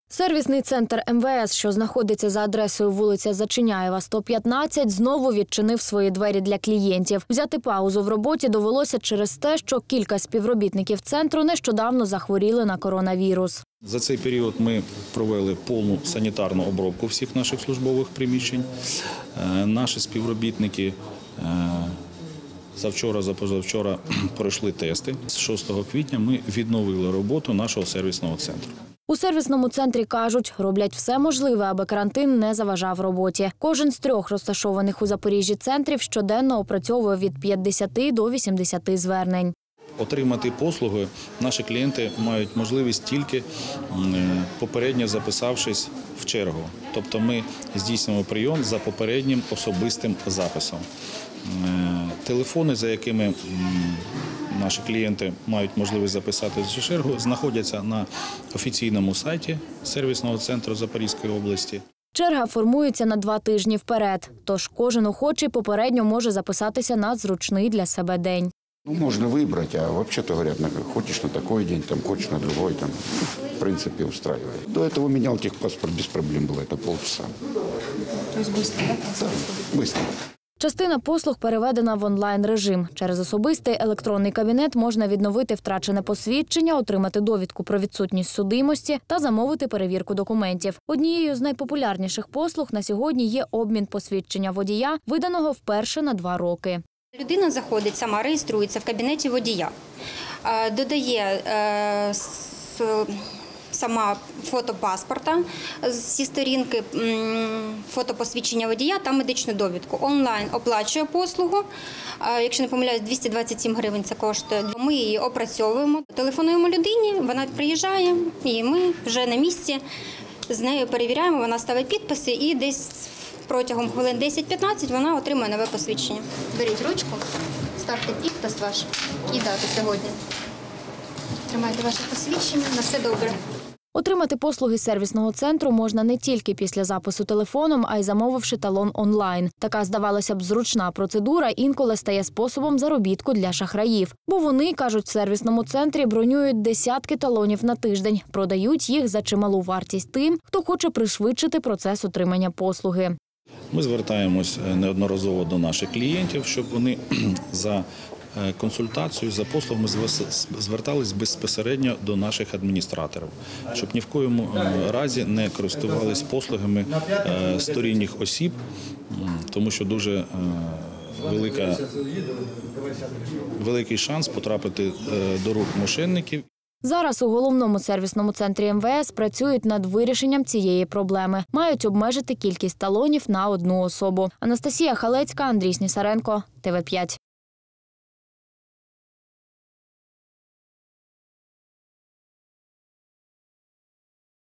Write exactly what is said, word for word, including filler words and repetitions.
Сервісний центр ем ве ес, що знаходиться за адресою вулиця Зачиняєва, сто п'ятнадцять, знову відчинив свої двері для клієнтів. Взяти паузу в роботі довелося через те, що кілька співробітників центру нещодавно захворіли на коронавірус. За цей період ми провели повну санітарну обробку всіх наших службових приміщень. Наші співробітники завчора, запозавчора пройшли тести. З шостого квітня ми відновили роботу нашого сервісного центру. У сервісному центрі кажуть, роблять все можливе, аби карантин не заважав роботі. Кожен з трьох розташованих у Запоріжжі центрів щоденно опрацьовує від п'ятдесяти до вісімдесяти звернень. Отримати послуги наші клієнти мають можливість тільки попередньо записавшись в чергу. Тобто ми здійснюємо прийом за попереднім особистим записом. Телефони, за якими наші клієнти мають можливість записати в чергу, знаходяться на офіційному сайті сервісного центру Запорізької області. Черга формується на два тижні вперед, тож кожен охочий попередньо може записатися на зручний для себе день. Ну, можно выбрать, а вообще-то говорят, хочешь на такой день, там, хочешь на другой, там, в принципе, устраивает. До этого менял техпаспорт, без проблем было, это полчаса. То есть быстро, да? Да, быстро. Частина послуг переведена в онлайн-режим. Через особистий електронний кабінет можна відновити втрачене посвідчення, отримати довідку про відсутність судимості та замовити перевірку документів. Однією з найпопулярніших послуг на сьогодні є обмін посвідчення водія, виданого вперше на два роки. Людина заходить, сама реєструється в кабінеті водія, додає сама фото паспорта зі сторінки, фото посвідчення водія та медичну довідку. Онлайн оплачує послугу, якщо не помиляюсь, двісті двадцять сім гривень це коштує. Ми її опрацьовуємо, телефонуємо людині, вона приїжджає і ми вже на місці з нею перевіряємо, вона ставить підписи і десь протягом хвилин десять-п'ятнадцять вона отримує нове посвідчення. Беріть ручку, ставте підпис ваш і дату сьогодні. Тримайте ваше посвідчення, на все добре. Отримати послуги сервісного центру можна не тільки після запису телефоном, а й замовивши талон онлайн. Така, здавалося б, зручна процедура інколи стає способом заробітку для шахраїв. Бо вони, кажуть, в сервісному центрі бронюють десятки талонів на тиждень, продають їх за чималу вартість тим, хто хоче пришвидшити процес отримання послуги. Ми звертаємось неодноразово до наших клієнтів, щоб вони за консультацію, за послугами звертались безпосередньо до наших адміністраторів, щоб ні в коєму разі не користувались послугами сторонніх осіб, тому що дуже велика, великий шанс потрапити до рук мошенників. Зараз у головному сервісному центрі ем ве ес працюють над вирішенням цієї проблеми. Мають обмежити кількість талонів на одну особу. Анастасія Халецька, Андрій Снісаренко, Т В п'ять.